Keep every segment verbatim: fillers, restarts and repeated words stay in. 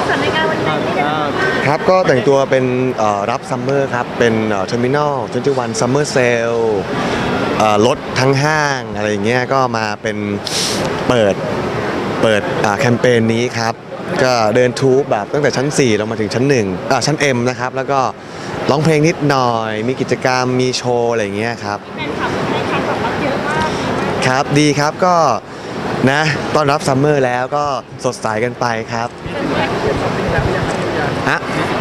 สรรค์ในงานวันนี้ครับก็แต่งตัวเป็นรับซัมเมอร์ครับเป็นเทอร์มินอลทเวนตี้วันซัมเมอร์เซลลดทั้งห้างอะไรอย่างเงี้ยก็มาเป็นเปิดเปิดแคมเปญนี้ครับก็เดินทูบแบบตั้งแต่ชั้นสี่ลงมาถึงชั้นหนึ่งชั้น เอ็ม นะครับแล้วก็ร้องเพลงนิดหน่อยมีกิจกรรมมีโชว์อะไรอย่างเงี้ยครับแฟนคลับให้การตอบรับเยอะมากครับดีครับก็นะต้อนรับซัมเมอร์แล้วก็สดใสกันไปครับฮะ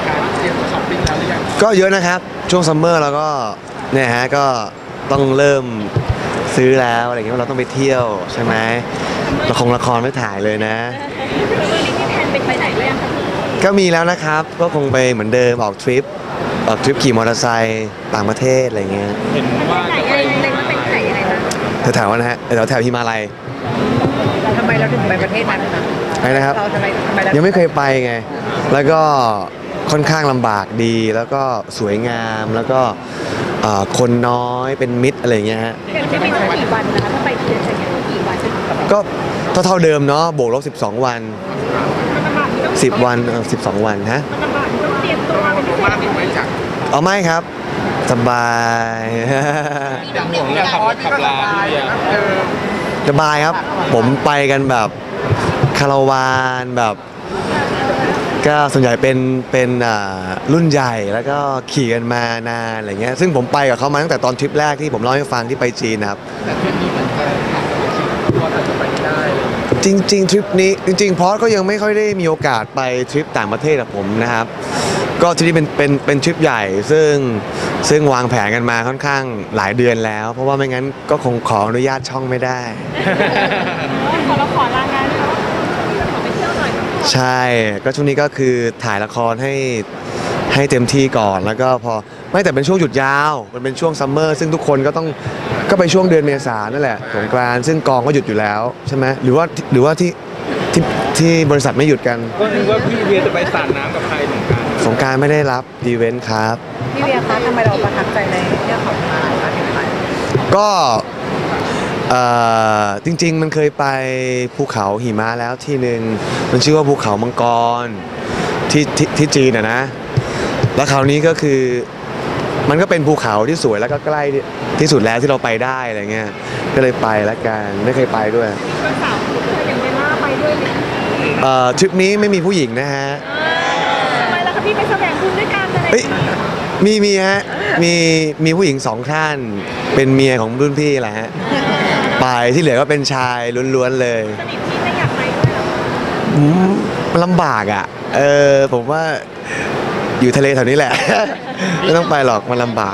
ก็เยอะนะครับช่วงซัมเมอร์แล้วก็เนี่ยฮะก็ต้องเริ่มซื้อแล้วอะไรเงี้ยเราต้องไปเที่ยวใช่ไหมละครละครไม่ถ่ายเลยนะวันนี้มีแผนไปไปไหนหรือยังคะพี่ก็มีแล้วนะครับก็คงไปเหมือนเดิมออกทริปออกทริปขี่มอเตอร์ไซค์ต่างประเทศอะไรเงี้ยเห็นว่าไหนเองเล็งว่าเป็นไหนยังไงนะแถวๆนะฮะแถวแถวฮิมาลัยทำไมเราถึงไปประเทศนั้นนะไปนะครับเราทำไมทำไมยังไม่เคยไปไงแล้วก็ค่อนข้างลำบากดีแล้วก็สวยงามแล้วก็คนน้อยเป็นมิตรอะไรเงี้ยฮะจะเป็นกี่วันนะคะถ้าไปเที่ยวอย่างเงี้ยกี่วันก็เท่าเดิมเนาะบวกลบสิบสองวันสิบวันเออสิบสองวันฮะต้องเตรียมตัวเป็นพิเศษเอาไม่ครับสบายดังห่วงเรื่องขับรถขับลาสบายครับผมไปกันแบบคาราวานแบบก็ส่วนใหญ่เป็นเป็นรุ่นใหญ่แล้วก็ขี่กันมานานอะไรเงี้ยซึ่งผมไปกับเขามาตั้งแต่ตอนทริปแรกที่ผมเล่าให้ฟังที่ไปจีนนะครับแต่ทริปนี้มันก็ว่าอาจจะไปได้จริงๆทริปนี้จริงๆพอสก็ยังไม่ค่อยได้มีโอกาสไปทริปต่างประเทศกับผมนะครับก็ทริปนี้เป็นเป็นเป็นทริปใหญ่ซึ่งซึ่งวางแผนกันมาค่อนข้างหลายเดือนแล้วเพราะว่าไม่งั้นก็คงขออนุญาตช่องไม่ได้ขอเราขอลางานเขาขอไปเที่ยวหน่อยใช่ก็ช่วงนี้ก็คือถ่ายละครให้ให้เต็มที่ก่อนแล้วก็พอไม่แต่เป็นช่วงหยุดยาวมันเป็นช่วงซัมเมอร์ซึ่งทุกคนก็ต้องก็ไปช่วงเดือนเมษายนนั่นแหละสงกรานต์ซึ่งกองก็หยุดอยู่แล้วใช่ไหมหรือว่าหรือว่าที่ที่ที่บริษัทไม่หยุดกันก็คือว่าพี่เวียจะไปสาดน้ำกับใครสงกรานต์สงกรานต์ไม่ได้รับอีเวนต์ครับพี่เวียคะทำไมเราประทับใจในเรื่องของงานมาถึงไปก็จริงๆมันเคยไปภูเขาหิมะแล้วที่หนึ่งมันชื่อว่าภูเขามังกรที่ที่จีนอะนะแล้วคราวนี้ก็คือมันก็เป็นภูเขาที่สวยแล้วก็ใกล้ที่สุดแล้วที่เราไปได้อะไรเงี้ยก็เลยไปแล้วกันไม่เคยไปด้วยเป็นสาวอย่างเบลล่าไปด้วยเอ่อทริปนี้ไม่มีผู้หญิงนะฮะทำไมล่ะคะพี่ไปแสดงคุณด้วยกันอะไรมีมีฮะมีมีผู้หญิงสองท่านเป็นเมียของรุ่นพี่แหละฮะไปที่เหลือก็เป็นชายล้วนๆเลยสนิทที่ไม่อยากไปด้วยหรอมันลำบากอ่ะเออผมว่าอยู่ทะเลแถวนี้แหละไม่ต้องไปหรอกมันลำบาก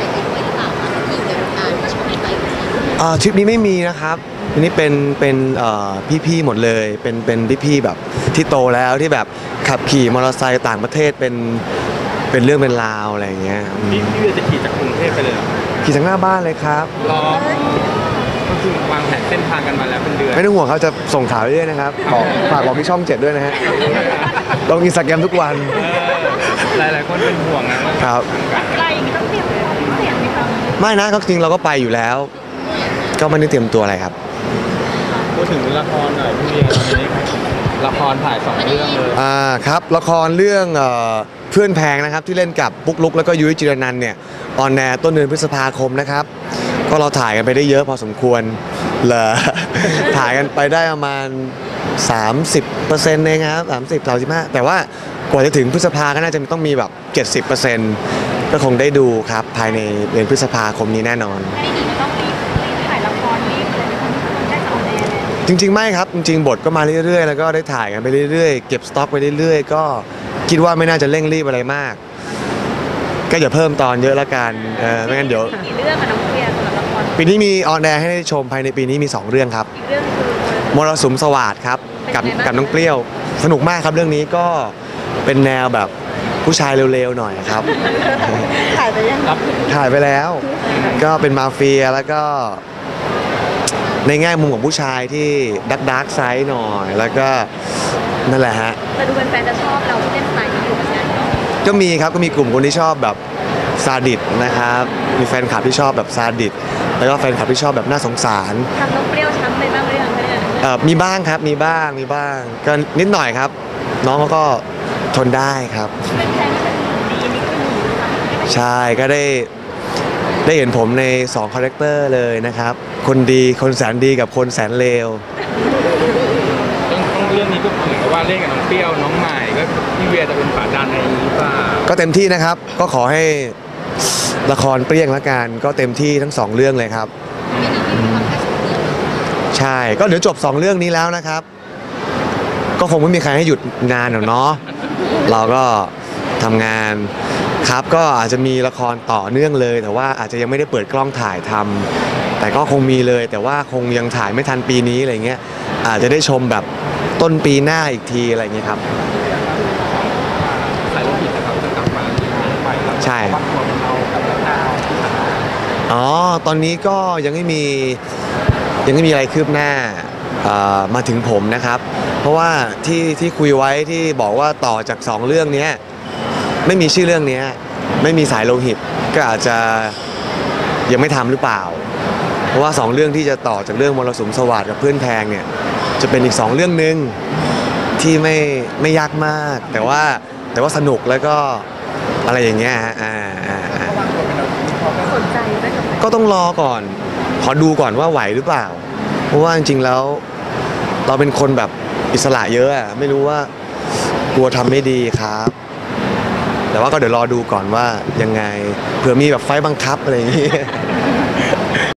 ทริปนี้ไม่มีนะครับอันนี้เป็นเป็นพี่ๆหมดเลยเป็นเป็นพี่ๆแบบที่โตแล้วที่แบบขับขี่มอเตอร์ไซค์ต่างประเทศเป็นเป็นเรื่องเป็นราวอะไรอย่างเงี้ยพี่พี่จะขี่จากกรุงเทพไปเลยขี่จากหน้าบ้านเลยครับรอก็คือวางแผนเส้นทางกันมาแล้วเป็นเดือนไม่ต้องห่วงเขาจะส่งข่าวเรื่อยๆนะครับฝากบอกพี่ช่องเจ็ดด้วยนะฮะลงอินสตาแกรมทุกวันหลายๆคนเป็นห่วงนะครับไกลอย่างนี้ต้องเตรียมเสียงไหมครับไม่นะก็จริงเราก็ไปอยู่แล้วก็ไม่ได้เตรียมตัวอะไรครับพูดถึงละครหน่อยพี่เวียตอนนี้ละครถ่ายสองเรื่องเลยอ่าครับละครเรื่องเพื่อนแพงนะครับที่เล่นกับปุ๊กลุกแล้วก็ยุ้ยจิรนันท์เนี่ยออนแอร์ต้นเดือนพฤษภาคมนะครับก็เราถ่ายกันไปได้เยอะพอสมควรเลยถ่ายกันไปได้ประมาณ สามสิบเปอร์เซ็นต์ เองครับสามสิบ สามสิบห้าแต่ว่ากว่าจะถึงพฤษภาก็น่าจะต้องมีแบบ เจ็ดสิบเปอร์เซ็นต์ ก็คงได้ดูครับภายในเดือนพฤษภาคมนี้แน่นอนไม่ดีมันต้องรีบถ่ายละครรีบเลยได้ออนแอร์จริงๆไม่ครับจริงๆบทก็มาเรื่อยๆแล้วก็ได้ถ่ายกันไปเรื่อยๆเก็บสต็อกไปเรื่อยๆก็คิดว่าไม่น่าจะเร่งรีบอะไรมากก็อย่าเพิ่มตอนเยอะละกันเออไม่งั้นเดี๋ยวมีเรื่องกับน้องเวียสำหรับละครปีนี้มีออนแอร์ให้ได้ชมภายในปีนี้มีสองเรื่องครับอีกเรื่องคือมรสุมสวัสดิ์ครับกับกับน้องเปรี้ยวสนุกมากครับเรื่องนี้ก็เป็นแนวแบบผู้ชายเร็วๆหน่อยครับถ่ายไปยังครับถ่ายไปแล้วก็เป็นมาเฟียแล้วก็ในแง่มุมของผู้ชายที่ดักดักไซด์หน่อยแล้วก็นั่นแหละฮะแต่ดูเป็นแฟนจะชอบเราที่เล่นสไตล์นี้อยู่เหมือนกันก็มีครับก็มีกลุ่มคนที่ชอบแบบซาดิสนะครับมีแฟนคลับที่ชอบแบบซาดิสแล้วก็แฟนคลับที่ชอบแบบน่าสงสารทำน้องเปรี้ยวช้ำเลยบ้างหรือยังเนี่ยเออมีบ้างครับมีบ้างมีบ้างก็นิดหน่อยครับน้องเขาก็ทนได้ครับเป็นแพงที่เป็นหนูดีนี่คือหนูนะคะใช่ก็ได้ได้เห็นผมในสองคาแรคเตอร์เลยนะครับ คนดีคนแสนดีกับคนแสนเลวต้องต้องเรื่องนี้ก็เหมือนกับว่าเล่นกับน้องเปรี้ยวน้องใหม่ก็พี่เวียจะเป็นฝาดันในนี้หรือเปล่าก็เต็มที่นะครับ ก็ขอให้ละครเปรี้ยงละกันก็เต็มที่ทั้งสองเรื่องเลยครับ ใช่ก็เดี๋ยวจบสองเรื่องนี้แล้วนะครับ ก็คงไม่มีใครให้หยุดงานหรอกเนาะเราก็ทำงานครับก็อาจจะมีละครต่อเนื่องเลย แต่ว่าอาจจะยังไม่ได้เปิดกล้องถ่ายทำแต่ก็คงมีเลย แต่ว่าคงยังถ่ายไม่ทันปีนี้อะไรเงี้ยอาจจะได้ชมแบบต้นปีหน้าอีกทีอะไรเงี้ยครับสายโลหิตนะครับจะกลับมาใหม่แล้วใช่ครอบครัวของเรากับนักข่าวอ๋อตอนนี้ก็ยังไม่มียังไม่มีอะไรคืบหน้าเอ่อมาถึงผมนะครับ เพราะว่าที่ที่คุยไว้ที่บอกว่าต่อจากสองเรื่องเนี้ยไม่มีชื่อเรื่องเนี้ยไม่มีสายโลหิตก็อาจจะยังไม่ทำหรือเปล่า เพราะว่าสองเรื่องที่จะต่อจากเรื่องมรสุมสวัสดกับเพื่อนแพงเนี่ยจะเป็นอีกสองเรื่องหนึ่งที่ไม่ไม่ยากมาก แต่ว่าแต่ว่าสนุกแล้วก็อะไรอย่างเงี้ยฮะอ่าอ่าอ่าสนใจได้กับก็ต้องรอก่อน ขอดูก่อนว่าไหวหรือเปล่า เพราะว่าจริงๆแล้ว เราเป็นคนแบบอิสระเยอะอะไม่รู้ว่ากลัวทำไม่ดีครับ แต่ว่าก็เดี๋ยวรอดูก่อนว่ายังไงเผื่อมีแบบไฟล์บังคับอะไรอย่างงี้